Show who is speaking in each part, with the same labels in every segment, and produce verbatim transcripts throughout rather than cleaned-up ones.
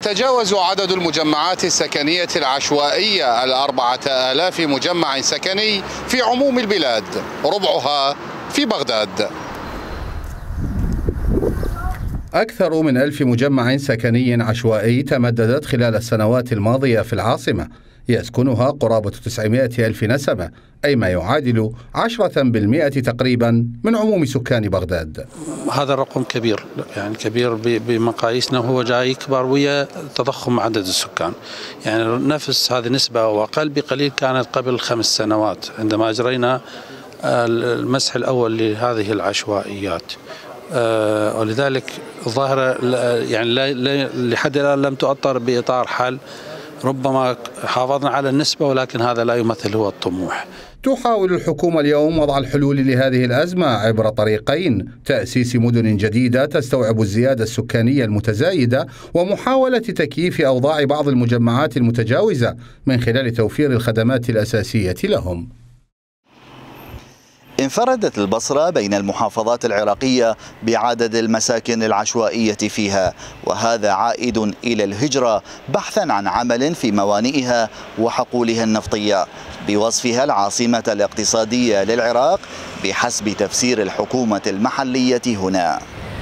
Speaker 1: يتجاوز عدد المجمعات السكنية العشوائية الأربعة آلاف مجمع سكني في عموم البلاد، ربعها في بغداد. أكثر من ألف مجمع سكني عشوائي تمددت خلال السنوات الماضية في العاصمة، يسكنها قرابة تسعمائة ألف نسمة، أي ما يعادل عشرة بالمئة تقريبا من عموم سكان بغداد.
Speaker 2: هذا الرقم كبير، يعني كبير بمقاييسنا، وهو جاي يكبر ويا تضخم عدد السكان. يعني نفس هذه النسبة وأقل بقليل كانت قبل خمس سنوات عندما أجرينا المسح الأول لهذه العشوائيات. آه ولذلك الظاهرة يعني لحد الآن لم تؤطر بإطار حل. ربما حافظنا على النسبة، ولكن هذا لا يمثل هو الطموح.
Speaker 1: تحاول الحكومة اليوم وضع الحلول لهذه الأزمة عبر طريقين: تأسيس مدن جديدة تستوعب الزيادة السكانية المتزايدة، ومحاولة تكييف أوضاع بعض المجمعات المتجاوزة من خلال توفير الخدمات الأساسية لهم.
Speaker 3: انفردت البصرة بين المحافظات العراقية بعدد المساكن العشوائية فيها، وهذا عائد إلى الهجرة بحثا عن عمل في موانئها وحقولها النفطية، بوصفها العاصمة الاقتصادية للعراق بحسب تفسير الحكومة المحلية هنا.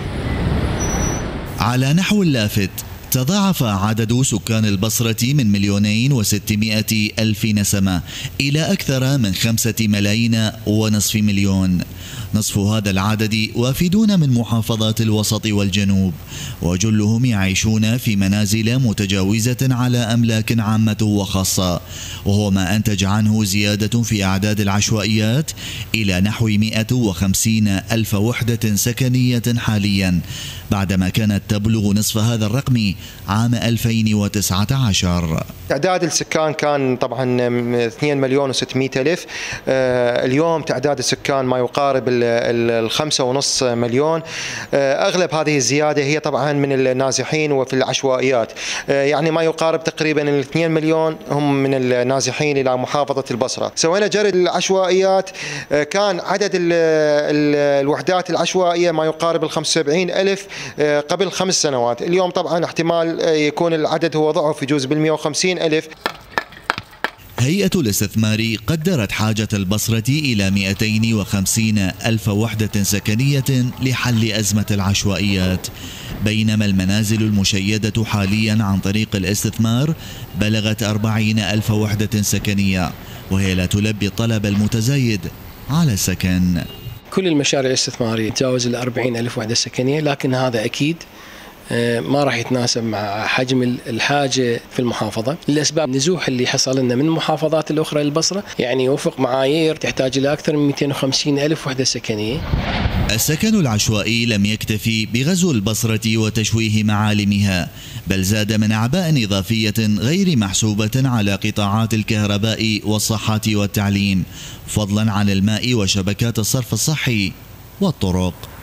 Speaker 4: على نحو اللافت، تضاعف عدد سكان البصرة من مليونين وستمائة ألف نسمة إلى أكثر من خمسة ملايين ونصف مليون. نصف هذا العدد وافدون من محافظات الوسط والجنوب، وجلهم يعيشون في منازل متجاوزة على أملاك عامة وخاصة، وهو ما أنتج عنه زيادة في أعداد العشوائيات إلى نحو مئة وخمسين ألف وحدة سكنية حاليا، بعدما كانت تبلغ نصف هذا الرقم عام ألفين وتسعة عشر.
Speaker 5: تعداد السكان كان طبعا اثنين مليون وستمائة ألف، اليوم تعداد السكان ما يقارب الخمسة ونص مليون. أغلب هذه الزيادة هي طبعا من النازحين وفي العشوائيات، يعني ما يقارب تقريبا الاثنين مليون هم من النازحين إلى محافظة البصرة. سوينا جرد العشوائيات، كان عدد الوحدات العشوائية ما يقارب الخمسة وسبعين ألف قبل خمس سنوات. اليوم طبعا احتمال يكون العدد هو ضعف، يجوز بالمئة وخمسين ألف.
Speaker 4: هيئة الاستثمار قدرت حاجة البصرة إلى مئتين وخمسين ألف وحدة سكنية لحل أزمة العشوائيات، بينما المنازل المشيدة حاليا عن طريق الاستثمار بلغت أربعين ألف وحدة سكنية، وهي لا تلبي الطلب المتزايد على السكن.
Speaker 6: كل المشاريع الاستثمارية تجاوز الأربعين ألف وحدة سكنية، لكن هذا أكيد ما راح يتناسب مع حجم الحاجة في المحافظة لأسباب النزوح اللي حصل لنا من المحافظات الأخرى للبصرة، يعني وفق معايير تحتاج إلى أكثر من مئتين وخمسين ألف وحدة سكنية.
Speaker 4: السكن العشوائي لم يكتفي بغزو البصرة وتشويه معالمها، بل زاد من أعباء إضافية غير محسوبة على قطاعات الكهرباء والصحة والتعليم، فضلا عن الماء وشبكات الصرف الصحي والطرق.